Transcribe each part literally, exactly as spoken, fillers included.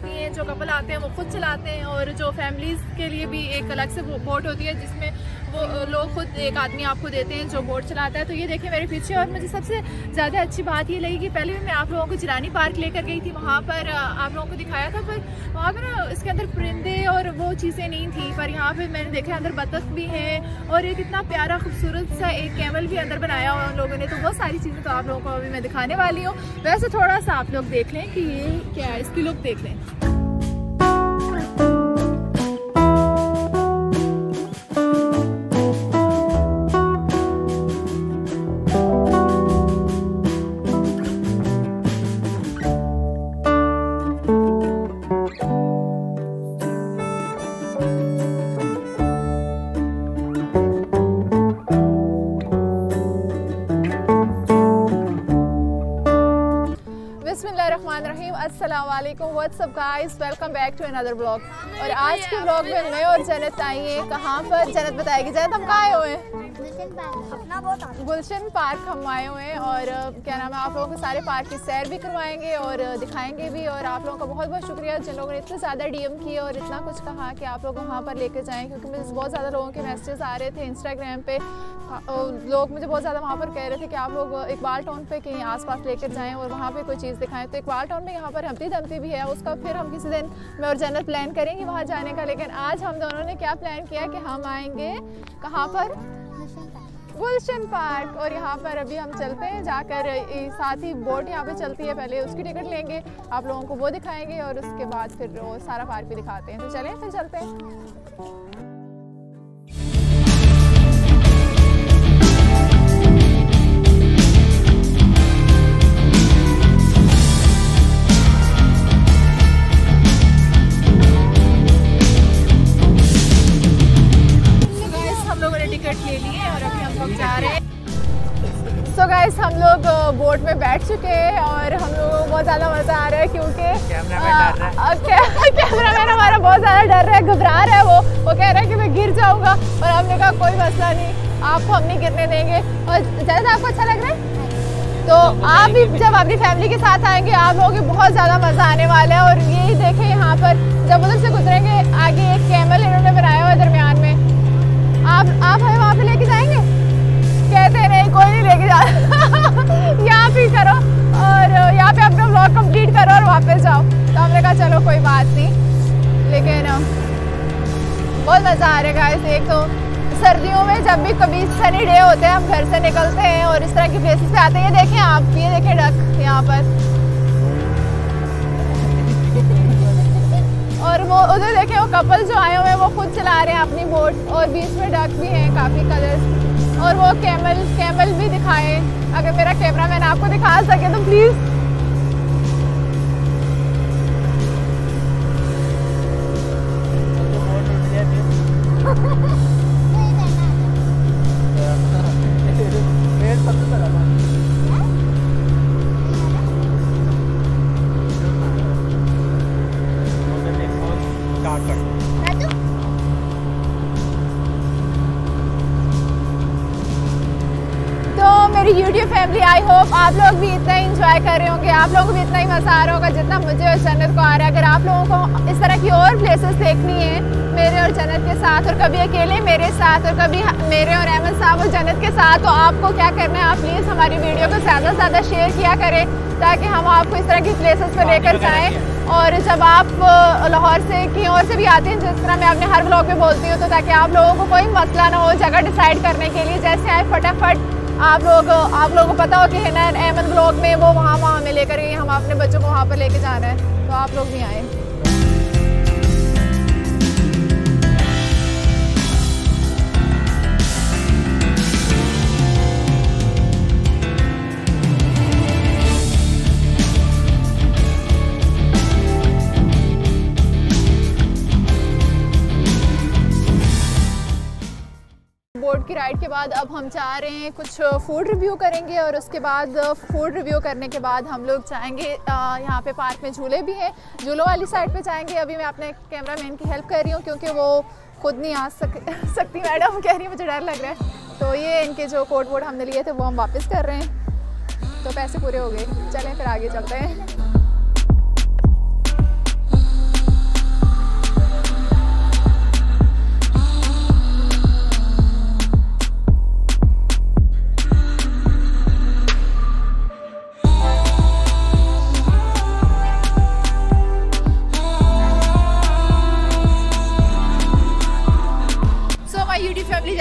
होती हैं, जो कपल आते हैं वो खुद चलाते हैं, और जो फैमिलीज़ के लिए भी एक अलग से बोट होती है जिसमें वो लोग खुद एक आदमी आपको देते हैं जो बोट चलाता है। तो ये देखिए मेरे पीछे। और मुझे सबसे ज़्यादा अच्छी बात ये लगी कि पहले भी मैं आप लोगों को जिलानी पार्क लेकर गई थी, वहाँ पर आप लोगों को दिखाया था, पर वहाँ पर ना इसके अंदर परिंदे और वो चीज़ें नहीं थी। पर यहाँ पे मैंने देखा अंदर बतख भी हैं और एक इतना प्यारा खूबसूरत सा एक कैमल भी अंदर बनाया हुआ उन लोगों ने। तो बहुत सारी चीज़ें तो आप लोगों को अभी मैं दिखाने वाली हूँ। वैसे थोड़ा सा आप लोग देख लें कि ये क्या है, इसकी लुक देख लें। बिस्मिल्लाहिर्रहमानिर्रहीम, अस्सलाम वालेकुम, what's up guys, welcome back to another blog. और आज के ब्लॉग में मैं और जन्नत आई हैं। कहाँ पर जन्नत बताएगी। जन्नत हम कहाँ आए हुए हैं? अपना बहुत गुलशन पार्क हम आए हुए हैं। और क्या नाम है, आप लोगों को सारे पार्क की सैर भी करवाएंगे और दिखाएंगे भी। और आप लोगों का बहुत बहुत शुक्रिया जिन लोगों ने इतने ज़्यादा डीएम किए और इतना कुछ कहा कि आप लोग वहाँ पर लेकर जाएँ, क्योंकि मुझे बहुत ज़्यादा लोगों के मैसेजेस आ रहे थे इंस्टाग्राम पे। लोग मुझे बहुत ज़्यादा वहाँ पर कह रहे थे कि आप लोग इकबाल टाउन पे कहीं आसपास लेकर जाएँ और वहाँ पे कोई चीज़ दिखाएं। तो इकबाल टाउन में यहाँ पर हम्पटी दम्पटी भी है, उसका फिर हम किसी दिन मैं और जन्नत प्लान करेंगे वहाँ जाने का। लेकिन आज हम दोनों ने क्या प्लान किया कि हम आएंगे कहाँ पर, गुलशन पार्क। और यहाँ पर अभी हम चलते हैं जाकर, साथ ही बोट यहाँ पे चलती है, पहले उसकी टिकट लेंगे, आप लोगों को वो दिखाएंगे और उसके बाद फिर वो सारा पार्क भी दिखाते हैं। तो चलें फिर चलते हैं। सो गाइस हम लोग बोट में बैठ चुके हैं और हम लोगों को बहुत ज़्यादा मज़ा आ रहा है, क्योंकि कैमरामैन हमारा बहुत ज़्यादा डर रहा है, घबरा रहा है। वो वो कह रहा है कि मैं गिर जाऊंगा, और हमने कहा कोई मसला नहीं, आपको हम नहीं गिरने देंगे। और ज़्यादा आपको अच्छा लग रहा है तो आप भी जब अपनी फैमिली के साथ आएंगे आप लोगों को बहुत ज़्यादा मज़ा आने वाला है। और यही देखें यहाँ पर जब उधर से गुजरेंगे आगे एक कैमल इन्होंने बनाया हुआ है दरमियान में, आप आप हमें वहाँ पे लेके जाएंगे? कहते नहीं, कोई नहीं लेके जा यहाँ पे करो और यहाँ पे अपना व्लॉग कंप्लीट करो और वापस जाओ। तो हमने कहा चलो कोई बात नहीं, लेकिन बहुत मज़ा आ रहा है। एक तो सर्दियों में जब भी कभी सनी डे होते हैं हम घर से निकलते हैं और इस तरह की प्लेसेस पे आते हैं। ये देखें आप, ये देखें डक यहाँ पर, और वो उधर देखें वो कपल जो आए हुए हैं वो खुद चला रहे हैं अपनी बोट, और बीच में डक भी हैं काफ़ी कलर्स। और वो कैमल कैमल भी दिखाएं, अगर मेरा कैमरामैन आपको दिखा सके तो प्लीज़। मेरी यूट्यूब फैमिली, आई होप आप लोग भी इतना ही इंजॉय कर रहे होंगे, आप लोगों को भी इतना ही मज़ा आ रहा होगा जितना मुझे और जन्नत को आ रहा है। अगर आप लोगों को इस तरह की और प्लेसेस देखनी है मेरे और जन्नत के साथ, और कभी अकेले मेरे साथ और कभी मेरे और अहमद साहब और जन्नत के साथ, तो आपको क्या करना है, आप प्लीज़ हमारी वीडियो को ज़्यादा से ज़्यादा शेयर किया करें ताकि हम आपको इस तरह की प्लेसेस पर लेकर जाएँ। और जब आप लाहौर से कहीं और से भी आते हैं, जिस तरह मैं अपने हर ब्लॉग में बोलती हूँ, तो ताकि आप लोगों को कोई मसला ना हो जगह डिसाइड करने के लिए, जैसे आए फटाफट आप लोग आप लोगों को पता हो कि है ना अहमद ब्लॉग में वो वहाँ वहाँ में लेकर गए, हम अपने बच्चों को वहाँ पर लेके जाना है, तो आप लोग भी आए। बोट की राइड के बाद अब हम जा रहे हैं कुछ फूड रिव्यू करेंगे, और उसके बाद फूड रिव्यू करने के बाद हम लोग जाएंगे यहाँ पे पार्क में झूले भी हैं, झूलों वाली साइड पे जाएंगे। अभी मैं अपने कैमरामैन की हेल्प कर रही हूँ क्योंकि वो खुद नहीं आ सक सकती मैडम कह रही है मुझे डर लग रहा है। तो ये इनके जो कोट वोट हमने लिए थे वो हम वापस कर रहे हैं, तो पैसे पूरे हो गए। चलें फिर आगे चलते हैं।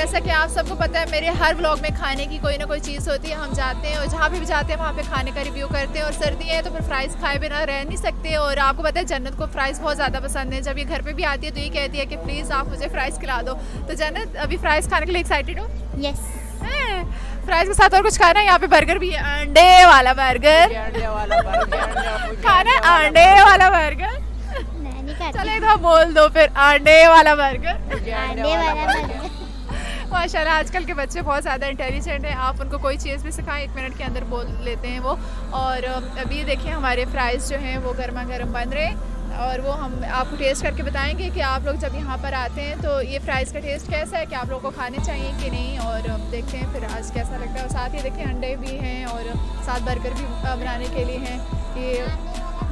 जैसा कि आप सबको पता है मेरे हर व्लॉग में खाने की कोई ना कोई चीज़ होती है। हम जाते हैं और जहाँ पे भी जाते हैं वहाँ पे खाने का रिव्यू करते हैं। और सर्दी है तो फिर फ्राइज़ खाए बिना रह नहीं सकते। और आपको पता है जन्नत को फ़्राइज़ बहुत ज़्यादा पसंद है। जब ये घर पे भी आती है तो ये कहती है कि प्लीज़ आप मुझे फ़्राइज़ खिला दो। तो जन्नत अभी फ़्राइज़ खाने के लिए एक्साइटेड हो? यस। फ्राइज़ के साथ और कुछ खाना है? यहाँ पे बर्गर भी है, अंडे वाला बर्गर खाना है, अंडे वाला बर्गर। चले तो बोल दो फिर, अंडे वाला बर्गर। अंडे वाला बर्गर। माशाल्लाह आजकल के बच्चे बहुत ज़्यादा इंटेलिजेंट हैं। आप उनको कोई चीज़ भी सिखाएं एक मिनट के अंदर बोल लेते हैं वो। और अभी देखिए हमारे फ्राइज़ जो हैं वो गर्मा गर्म बन रहे हैं और वो हम आपको टेस्ट करके बताएंगे कि आप लोग जब यहाँ पर आते हैं तो ये फ्राइज़ का टेस्ट कैसा है, कि आप लोगों को खाने चाहिए कि नहीं। और देखते हैं फिर आज कैसा लगता है। और साथ ही देखिए अंडे भी हैं और साथ बर्गर भी बनाने के लिए हैं कि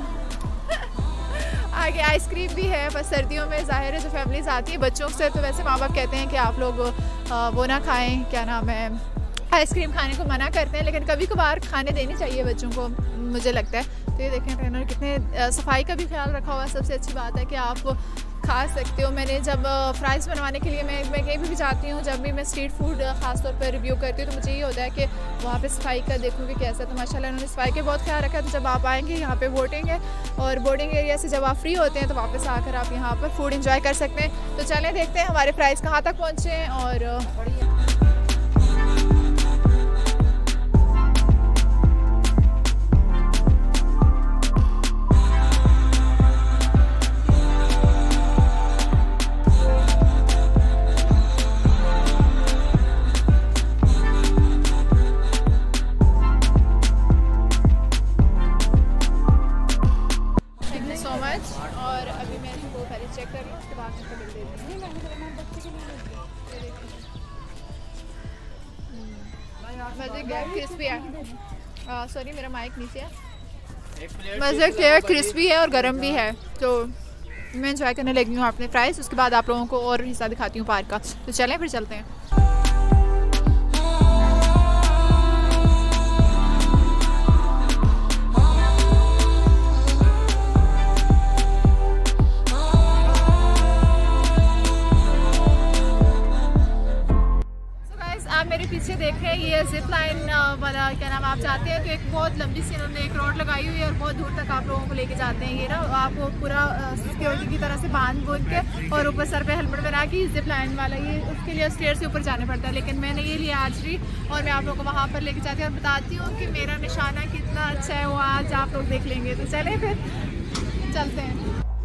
आगे आइसक्रीम भी है। बस सर्दियों में ज़ाहिर है जो फैमिलीज़ आती है बच्चों से तो वैसे माँ बाप कहते हैं कि आप लोग वो ना खाएं, क्या नाम है, आइसक्रीम खाने को मना करते हैं। लेकिन कभी कभार खाने देनी चाहिए बच्चों को, मुझे लगता है। तो ये देखें ट्रेनर कितने सफाई का भी ख्याल रखा हुआ है। सबसे अच्छी बात है कि आप खा सकते हो। मैंने जब फ्राइज़ बनवाने के लिए मैं मैं कहीं भी, भी जाती हूँ, जब भी मैं स्ट्रीट फूड ख़ास तौर पर रिव्यू करती हूँ तो मुझे ये होता है कि वहाँ पे सफाई का देखूँ कि कैसा। तो माशाल्लाह उन्होंने सफाई का बहुत ख्याल रखा है। तो जब आप आएंगे यहाँ पे बोटिंग है और बोटिंग एरिया से जब आप फ्री होते हैं तो वापस आकर आप यहाँ पर फूड इंजॉय कर सकते हैं। तो चलें देखते हैं हमारे फ्राइज़ कहाँ तक पहुँचे हैं। और और अभी मैं इसको पहले चेक कर लूँ, उसके बाद मैं बिल दे दूँगी। क्रिस्पी है, सॉरी मेरा माइक नीचे है। मज़े के क्रिस्पी है और गर्म भी है। तो मैं एंजॉय करने लगी हूँ अपने फ्राइज़। उसके बाद आप लोगों को और हिस्सा दिखाती हूँ पार्क का। तो चलें फिर चलते हैं। मेरे पीछे देखें ये जिप लाइन वाला क्या नाम, आप चाहते हैं कि एक बहुत लंबी सी उन्होंने एक रोड लगाई हुई है और बहुत दूर तक आप लोगों को लेके जाते हैं। ये ना आपको पूरा सिक्योरिटी की तरह से बांध बोल के और ऊपर सर पे हेलमेट बना के जिप लाइन वाला, ये उसके लिए स्टेयर से ऊपर जाने पड़ता है। लेकिन मैंने ये लिया आज भी और मैं आप लोगों को वहाँ पर लेके जाती हूँ और बताती हूँ कि मेरा निशाना कितना अच्छा है, वो आज आप लोग देख लेंगे। तो चलें फिर चलते हैं।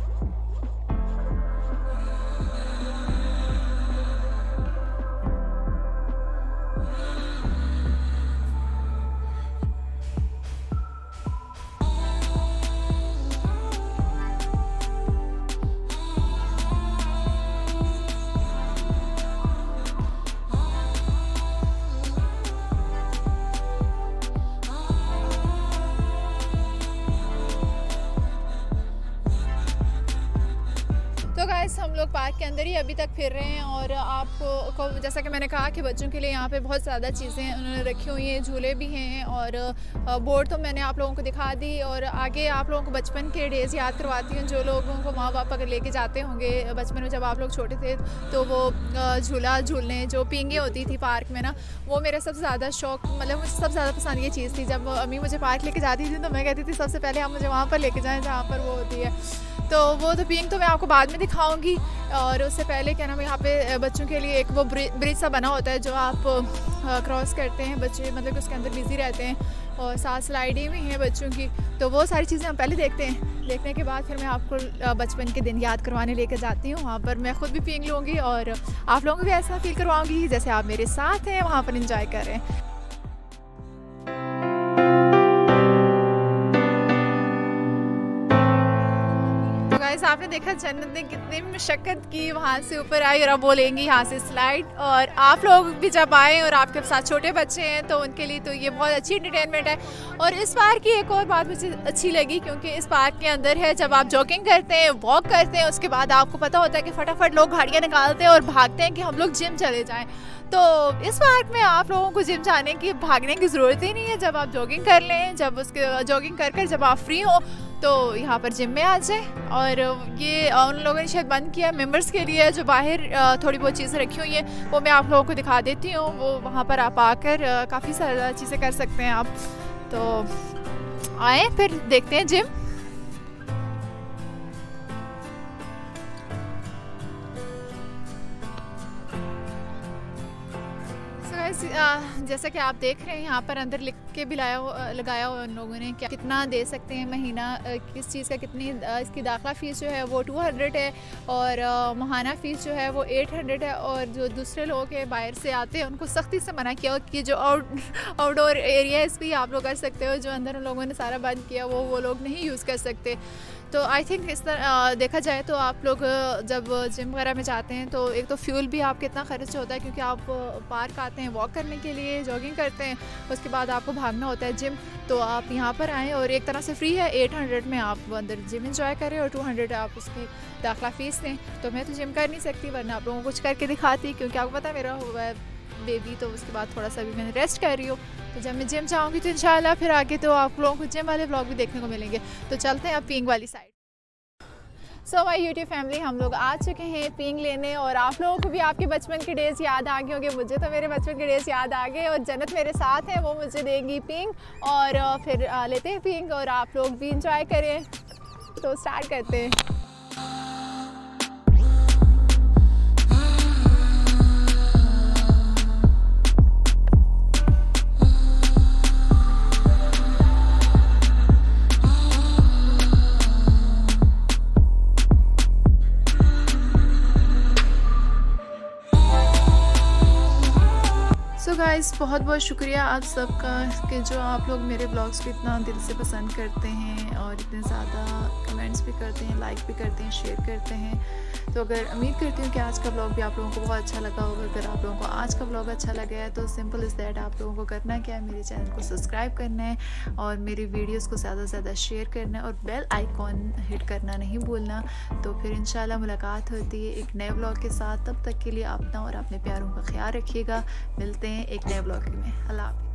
तो गाइस हम लोग पार्क के अंदर ही अभी तक फिर रहे हैं और आपको को जैसा कि मैंने कहा कि बच्चों के लिए यहाँ पे बहुत ज़्यादा चीज़ें उन्होंने रखी हुई हैं, झूले भी हैं और बोर्ड तो मैंने आप लोगों को दिखा दी। और आगे आप लोगों को बचपन के डेज़ याद करवाती हूँ। जो लोगों को माँ बाप अगर लेके जाते होंगे बचपन में जब आप लोग छोटे थे तो वो झूला झूलने जो पींगे होती थी पार्क में ना, वो मेरा सबसे ज़्यादा शौक, मतलब मुझे सबसे ज़्यादा पसंद ये चीज़ थी। जब अम्मी मुझे पार्क लेके जाती थी तो मैं कहती थी सबसे पहले आप मुझे वहाँ पर लेके जाएँ जहाँ पर वो होती है। तो वो तो पिंक तो मैं आपको बाद में दिखाऊंगी। और उससे पहले क्या नाम, यहाँ पे बच्चों के लिए एक वो ब्रिज सा बना होता है जो आप क्रॉस करते हैं, बच्चे मतलब उसके अंदर बिजी रहते हैं और साथ स्लाइडें भी हैं बच्चों की। तो वो सारी चीज़ें हम पहले देखते हैं, देखने के बाद फिर मैं आपको बचपन के दिन याद करवाने लेकर जाती हूँ। वहाँ पर मैं ख़ुद भी पिंक लूँगी और आप लोगों को भी ऐसा फील करवाऊँगी जैसे आप मेरे साथ हैं वहाँ पर इंजॉय कर रहे हैं। आपने देखा जन्नत ने कितनी मशक्क़त की, वहाँ से ऊपर आई और अब बोलेंगी यहाँ से स्लाइड। और आप लोग भी जब आए और आपके साथ छोटे बच्चे हैं तो उनके लिए तो ये बहुत अच्छी एंटरटेनमेंट है। और इस पार्क की एक और बात मुझे अच्छी लगी क्योंकि इस पार्क के अंदर है जब आप जॉगिंग करते हैं, वॉक करते हैं, उसके बाद आपको पता होता है कि फटाफट लोग गाड़ियाँ निकालते हैं और भागते हैं कि हम लोग जिम चले जाएँ। तो इस पार्क में आप लोगों को जिम जाने की भागने की ज़रूरत ही नहीं है। जब आप जॉगिंग कर लें, जब उसके जॉगिंग कर कर जब आप फ्री हो तो यहाँ पर जिम में आ जाए। और ये उन लोगों ने शायद बंद किया मेंबर्स के लिए, जो बाहर थोड़ी बहुत चीज़ें रखी हुई हैं वो मैं आप लोगों को दिखा देती हूँ। वो वहाँ पर आप आकर काफ़ी सारी चीज़ें कर सकते हैं आप। तो आए फिर देखते हैं जिम। जैसा कि आप देख रहे हैं यहाँ पर अंदर लिख के भी लाया लगाया हुआ उन लोगों ने क्या कितना दे सकते हैं महीना, किस चीज़ का कितनी इसकी दाखिला फ़ीस जो है वो टू हंड्रेड है और माहाना फ़ीस जो है वो एट हंड्रेड है। और जो दूसरे लोग हैं बाहर से आते हैं उनको सख्ती से मना किया कि जो आउट आउटडोर एरियाज़ भी आप लोग कर सकते हो, जो अंदर उन लोगों ने सारा बंद किया वो वो लोग नहीं यूज़ कर सकते। तो आई थिंक इस तरह देखा जाए तो आप लोग जब जिम वगैरह में जाते हैं तो एक तो फ्यूल भी आपके इतना खर्च होता है, क्योंकि आप पार्क आते हैं वॉक करने के लिए, जॉगिंग करते हैं, उसके बाद आपको भागना होता है जिम। तो आप यहाँ पर आएँ और एक तरह से फ्री है, एट हंड्रेड में आप अंदर जिम इंजॉय करें और टू हंड्रेड आप उसकी दाखिला फ़ीस दें। तो मैं तो जिम कर नहीं सकती, वरना आप लोगों को कुछ करके दिखाती, क्योंकि आपको पता है मेरा हुआ है बेबी, तो उसके बाद थोड़ा सा भी मैंने रेस्ट कर रही हूँ। तो जब मैं जिम जाऊँगी तो इंशाल्लाह फिर आगे तो आप लोगों को जिम वाले व्लॉग भी देखने को मिलेंगे। तो चलते हैं अब पींग वाली साइड। सो माई यूट्यूब फैमिली, हम लोग आ चुके हैं पींग लेने और आप लोगों को भी आपके बचपन के डेज़ याद आ गए होंगे। मुझे तो मेरे बचपन के डेज़ याद आ गए और जन्नत मेरे साथ है, वो मुझे देंगी पींग और फिर लेते हैं पींग और आप लोग भी इंजॉय करें। तो स्टार्ट करते हैं। सो गाइस, बहुत बहुत शुक्रिया आप सबका कि जो आप लोग मेरे ब्लॉग्स को इतना दिल से पसंद करते हैं और इतने ज़्यादा कमेंट्स भी करते हैं, लाइक भी करते हैं, शेयर करते हैं। तो अगर उम्मीद करती हूँ कि आज का ब्लॉग भी आप लोगों को बहुत अच्छा लगा होगा। अगर आप लोगों को आज का ब्लॉग अच्छा लगा है तो सिंपल इज़ दैट, आप लोगों को करना क्या है, मेरे चैनल को सब्सक्राइब करना है और मेरी वीडियोज़ को ज़्यादा से ज़्यादा शेयर करना है और बेल आइकॉन हिट करना नहीं भूलना। तो फिर इंशाल्लाह मुलाकात होती है एक नए ब्लॉग के साथ। तब तक के लिए अपना और अपने प्यारों का ख्याल रखिएगा। मिलते हैं एक नए ब्लॉग में। अल्लाह हाफ़िज़।